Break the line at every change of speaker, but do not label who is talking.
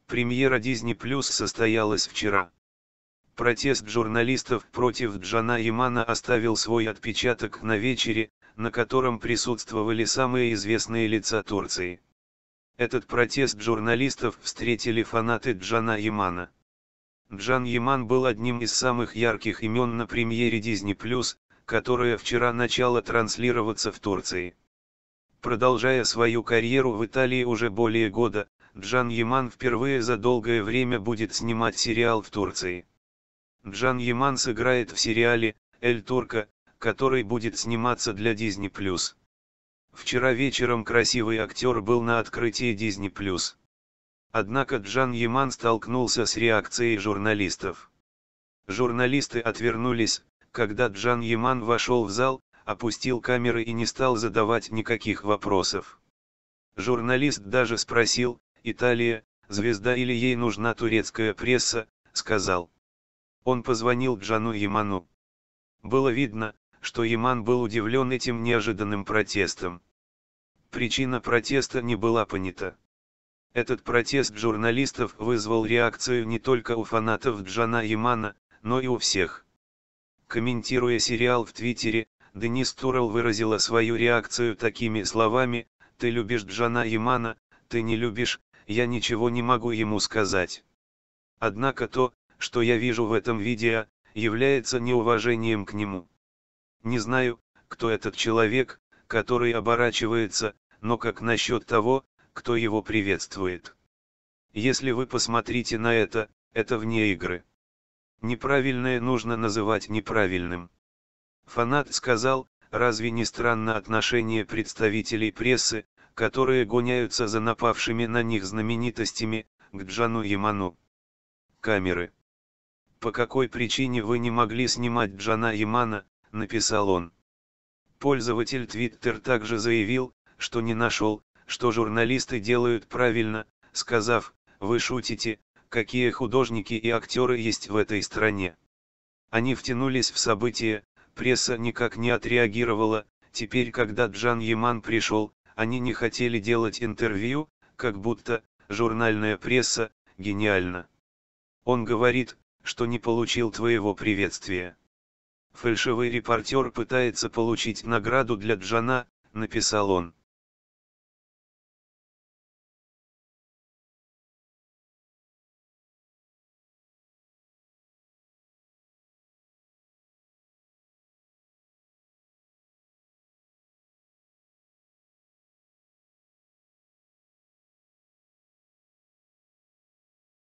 Премьера Disney Plus состоялась вчера. Протест журналистов против Джана Ямана оставил свой отпечаток на вечере, на котором присутствовали самые известные лица Турции. Этот протест журналистов встретили фанаты Джана Ямана. Джан Яман был одним из самых ярких имен на премьере Disney Plus, которая вчера начала транслироваться в Турции. Продолжая свою карьеру в Италии уже более года, Джан Яман впервые за долгое время будет снимать сериал в Турции. Джан Яман сыграет в сериале «Эль Турко», который будет сниматься для Disney+. Вчера вечером красивый актер был на открытии Disney+. Однако Джан Яман столкнулся с реакцией журналистов. Журналисты отвернулись, когда Джан Яман вошел в зал, опустил камеры и не стал задавать никаких вопросов. Журналист даже спросил: «Италия, звезда или ей нужна турецкая пресса?» сказал. Он позвонил Джану Яману. Было видно, что Яман был удивлен этим неожиданным протестом. Причина протеста не была понята. Этот протест журналистов вызвал реакцию не только у фанатов Джана Ямана, но и у всех. Комментируя сериал в Твиттере, Денис Турал выразила свою реакцию такими словами: «Ты любишь Джана Ямана, ты не любишь, я ничего не могу ему сказать. Однако то, что я вижу в этом видео, является неуважением к нему. Не знаю, кто этот человек, который оборачивается, но как насчет того, кто его приветствует? Если вы посмотрите на это вне игры. Неправильное нужно называть неправильным». Фанат сказал: «Разве не странно отношение представителей прессы, которые гоняются за напавшими на них знаменитостями, к Джану Яману? Камеры. По какой причине вы не могли снимать Джана Ямана?» — написал он. Пользователь Twitter также заявил, что не нашел, что журналисты делают правильно, сказав: «Вы шутите, какие художники и актеры есть в этой стране. Они втянулись в события, пресса никак не отреагировала, теперь когда Джан Яман пришел, они не хотели делать интервью, как будто журнальная пресса гениальна. Он говорит, что не получил твоего приветствия. Фальшивый репортер пытается получить награду для Джана», — написал он.